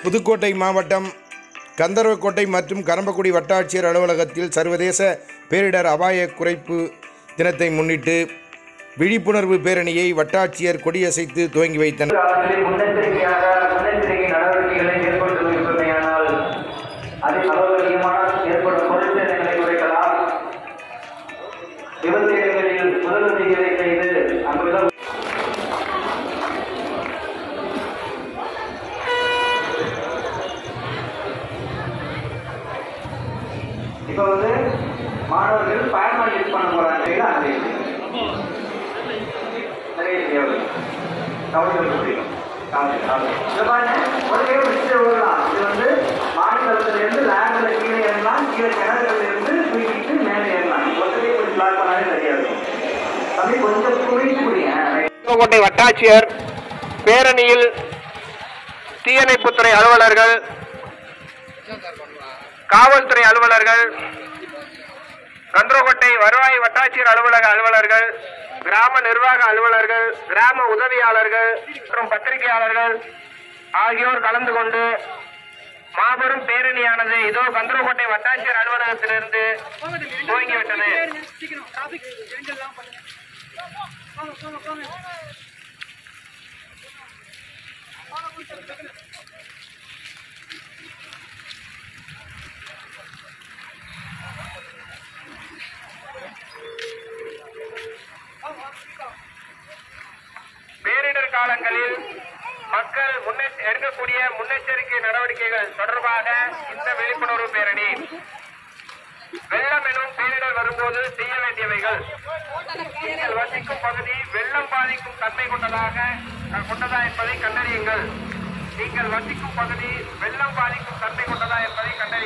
புதுக்கோட்டை மாவட்டம் கந்தர்வக்கோட்டை மற்றும் கரம்பக்குடி வட்டாட்சியர் அலுவலகத்தில் சர்வதேச பேரிடர் அபாய குறைப்பு தினத்தை முன்னிட்டு விழிப்புணர்வு பேரணியை வட்டாட்சியர் கொடியசைத்து துவங்கி வைத்தனர். இப்போ வந்து மாணவர்கள் பயணம் யூஸ் பண்ண போறாங்க. இது வந்து மாநிலத்துல இருந்து லேண்ட்ல கீழே ஏறலாம், கீழே கிணறுல இருந்து தூக்கிட்டு மேலே ஏறலாம். ஒருத்தரே கொஞ்சம் பிளாக் பண்ணாலே சரியா இருக்கும். அப்படி கொஞ்சம் புதுக்கோட்டை வட்டாட்சியர் பேரணியில் தீயணைப்புத்துறை அலுவலர்கள், காவல்துறை அலுவலர்கள், கந்தர்வக்கோட்டை வருவாய் வட்டாட்சியர் அலுவலக அலுவலர்கள், கிராம நிர்வாக அலுவலர்கள், கிராம உதவியாளர்கள் மற்றும் பத்திரிகையாளர்கள் ஆகியோர் கலந்து கொண்டு மாபெரும் பேரணியானது இதோ கந்தர்வக்கோட்டை வட்டாட்சியர் அலுவலகத்திலிருந்து துவங்கிவிட்டது. பேரிடர் காலங்களில் மக்கள் எடுக்கக்கூடிய முன்னெச்சரிக்கை நடவடிக்கைகள் தொடர்பாக இந்த விழிப்புணர்வு பேரணி. வெள்ளம் எனும் பேரிடர் வரும்போது செய்ய வேண்டியவைகள்: நீங்கள் வசிக்கும் பகுதி வெள்ளம் பாதிக்கும் தன்மை கொண்டதா என்பதை கண்டறியுங்கள். நீங்கள் வசிக்கும் பகுதி வெள்ளம் பாதிக்கும் தன்மை கொண்டதா என்பதை கண்டறியுங்கள்.